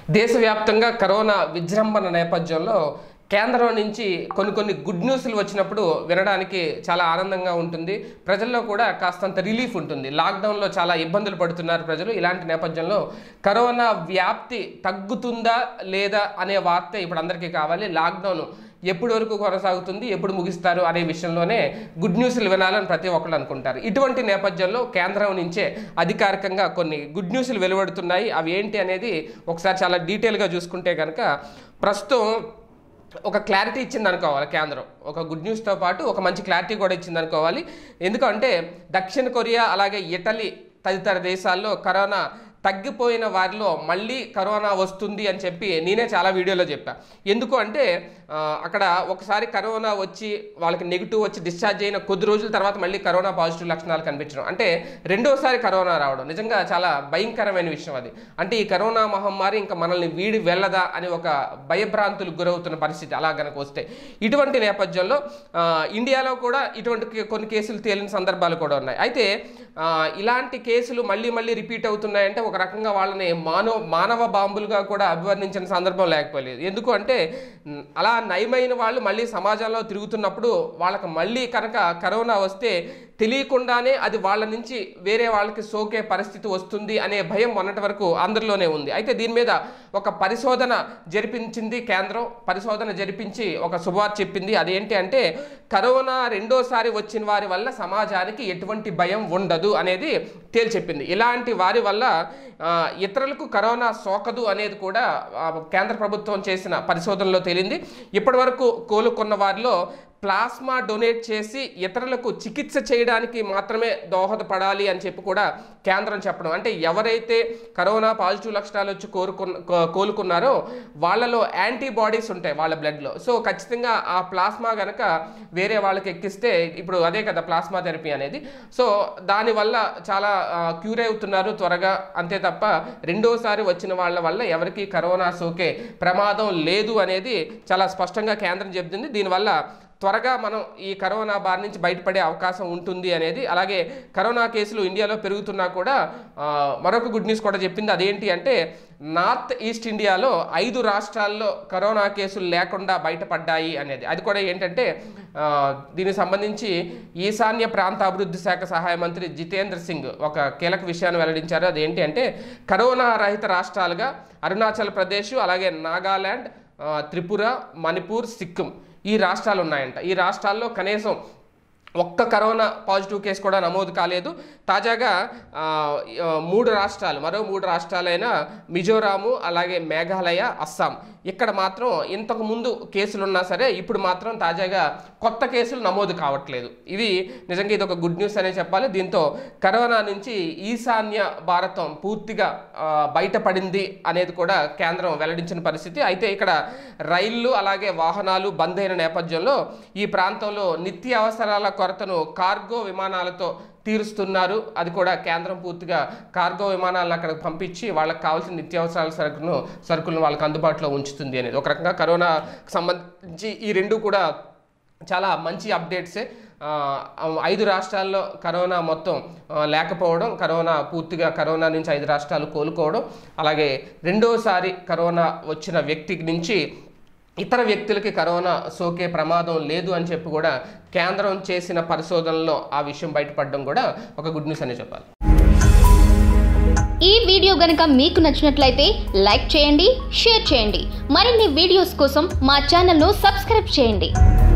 దేశవ్యాప్తంగా కరోనా విజృంభణ నేపథ్యంలో కేంద్రం నుంచి కొన్ని గుడ్ న్యూస్లు వచ్చినప్పుడు వినడానికి చాలా ఆనందంగా ఉంటుంది. ప్రజల్లో కూడా కాస్తంత రిలీఫ్ ఉంటుంది. లాక్డౌన్లో చాలా ఇబ్బందులు పడుతున్నారు ప్రజలు. ఇలాంటి నేపథ్యంలో కరోనా వ్యాప్తి తగ్గుతుందా లేదా అనే వార్త ఇప్పుడు అందరికీ కావాలి. లాక్డౌన్ ఎప్పటి వరకు కొనసాగుతుంది, ఎప్పుడు ముగిస్తారు అనే విషయంలోనే గుడ్ న్యూస్లు వినాలని ప్రతి ఒక్కరు అనుకుంటారు. ఇటువంటి నేపథ్యంలో కేంద్రం నుంచే అధికారికంగా కొన్ని గుడ్ న్యూస్లు వెలువడుతున్నాయి. అవి ఏంటి అనేది ఒకసారి చాలా డీటెయిల్గా చూసుకుంటే కనుక ప్రస్తుతం ఒక క్లారిటీ ఇచ్చింది అనుకోవాలి కేంద్రం. ఒక గుడ్ న్యూస్తో పాటు ఒక మంచి క్లారిటీ కూడా ఇచ్చింది అనుకోవాలి. ఎందుకంటే దక్షిణ కొరియా అలాగే ఇటలీ తదితర దేశాల్లో కరోనా తగ్గిపోయిన వారిలో మళ్ళీ కరోనా వస్తుంది అని చెప్పి నేనే చాలా వీడియోలో చెప్పా. ఎందుకు అంటే అక్కడ ఒకసారి కరోనా వచ్చి వాళ్ళకి నెగిటివ్ వచ్చి డిశ్చార్జ్ అయిన కొద్ది రోజుల తర్వాత మళ్ళీ కరోనా పాజిటివ్ లక్షణాలు కనిపించడం అంటే రెండోసారి కరోనా రావడం నిజంగా చాలా భయంకరమైన విషయం. అది అంటే ఈ కరోనా మహమ్మారి ఇంకా మనల్ని వీడి వెళ్ళదా అని ఒక భయభ్రాంతులకు గురవుతున్న పరిస్థితి అలా కనుక వస్తే. ఇటువంటి నేపథ్యంలో ఇండియాలో కూడా ఇటువంటి కొన్ని కేసులు తేలిన సందర్భాలు కూడా ఉన్నాయి. అయితే ఇలాంటి కేసులు మళ్ళీ రిపీట్ అవుతున్నాయంటే ఒక రకంగా వాళ్ళని మానవ బాంబులుగా కూడా అభివర్ణించిన సందర్భం లేకపోలేదు. ఎందుకు అంటే అలా నయమైన వాళ్ళు మళ్ళీ సమాజంలో తిరుగుతున్నప్పుడు వాళ్ళకి మళ్ళీ కనుక కరోనా వస్తే తెలియకుండానే అది వాళ్ళ నుంచి వేరే వాళ్ళకి సోకే పరిస్థితి వస్తుంది అనే భయం మొన్నటి వరకు అందరిలోనే ఉంది. అయితే దీని మీద ఒక పరిశోధన జరిపించింది కేంద్రం. పరిశోధన జరిపించి ఒక శుభవార్త చెప్పింది. అదేంటి అంటే కరోనా రెండోసారి వచ్చిన వారి వల్ల సమాజానికి ఎటువంటి భయం ఉండదు అనేది తేల్చెప్పింది. ఇలాంటి వారి వల్ల ఇతరులకు కరోనా సోకదు అనేది కూడా కేంద్ర ప్రభుత్వం చేసిన పరిశోధనలో తేలింది. ఇప్పటివరకు కోలుకున్న వారిలో ప్లాస్మా డొనేట్ చేసి ఇతరులకు చికిత్స చేయడానికి మాత్రమే దోహదపడాలి అని చెప్పి కూడా కేంద్రం చెప్పడం. అంటే ఎవరైతే కరోనా పాజిటివ్ లక్షణాలు వచ్చి కోలుకున్నారో వాళ్ళలో యాంటీబాడీస్ ఉంటాయి వాళ్ళ బ్లడ్లో. సో ఖచ్చితంగా ఆ ప్లాస్మా కనుక వేరే వాళ్ళకి ఎక్కిస్తే ఇప్పుడు అదే కదా ప్లాస్మా థెరపీ అనేది. సో దానివల్ల చాలా క్యూర్ అవుతున్నారు త్వరగా. అంతే తప్ప రెండోసారి వచ్చిన వాళ్ళ వల్ల ఎవరికి కరోనా సోకే ప్రమాదం లేదు అనేది చాలా స్పష్టంగా కేంద్రం చెబుతుంది. దీనివల్ల త్వరగా మనం ఈ కరోనా బారి నుంచి బయటపడే అవకాశం ఉంటుంది అనేది. అలాగే కరోనా కేసులు ఇండియాలో పెరుగుతున్నా కూడా మరొక గుడ్ న్యూస్ కూడా చెప్పింది. అదేంటి అంటే నార్త్ ఈస్ట్ ఇండియాలో 5 రాష్ట్రాల్లో కరోనా కేసులు లేకుండా బయటపడ్డాయి అనేది. అది కూడా ఏంటంటే దీనికి సంబంధించి ఈశాన్య ప్రాంత అభివృద్ధి శాఖ సహాయ మంత్రి జితేంద్ర సింగ్ ఒక కీలక విషయాన్ని వెల్లడించారు. అదేంటి అంటే కరోనా రహిత రాష్ట్రాలుగా అరుణాచల్ ప్రదేశ్ అలాగే నాగాల్యాండ్, త్రిపుర, మణిపూర్, సిక్కిం ఈ రాష్ట్రాలు ఉన్నాయంట. ఈ రాష్ట్రాల్లో కనీసం ఒక్క కరోనా పాజిటివ్ కేసు కూడా నమోదు కాలేదు. తాజాగా మరో 3 రాష్ట్రాలైన మిజోరాము అలాగే మేఘాలయ, అస్సాం ఇక్కడ మాత్రం ఇంతకు ముందు కేసులు ఉన్నా సరే ఇప్పుడు మాత్రం తాజాగా కొత్త కేసులు నమోదు కావట్లేదు. నిజంగా ఇది ఒక గుడ్ న్యూస్ అనే చెప్పాలి. దీంతో కరోనా నుంచి ఈశాన్య భారతం పూర్తిగా బయటపడింది అనేది కూడా కేంద్రం వెల్లడించిన పరిస్థితి. అయితే ఇక్కడ రైళ్లు అలాగే వాహనాలు బంద్ అయిన నేపథ్యంలో ఈ ప్రాంతంలో నిత్యావసరాల కొరతను కార్గో విమానాలతో తీరుస్తున్నారు. అది కూడా కేంద్రం పూర్తిగా కార్గో విమానాలను అక్కడికి పంపించి వాళ్ళకి కావాల్సిన నిత్యావసరాల సరుకులను వాళ్ళకి అందుబాటులో ఉంచుతుంది అనేది. ఒక రకంగా కరోనాకు సంబంధించి ఈ రెండు కూడా చాలా మంచి అప్డేట్సే. 5 రాష్ట్రాల్లో కరోనా మొత్తం లేకపోవడం, కరోనా నుంచి 5 రాష్ట్రాలు కోలుకోవడం, అలాగే రెండోసారి కరోనా వచ్చిన వ్యక్తికి నుంచి ఇతర వ్యక్తులకి కరోనా సోకే ప్రమాదం లేదు అని చెప్పి కూడా కేంద్రం చేసిన పరిశోధనలో ఆ విషయం బయటపడడం కూడా ఒక గుడ్ న్యూస్ అనే చెప్పాలి. ఈ వీడియో గనుక మీకు నచ్చినట్లయితే లైక్ చేయండి, షేర్ చేయండి. మరిన్ని వీడియోస్ కోసం మా ఛానల్ను సబ్స్క్రైబ్ చేయండి.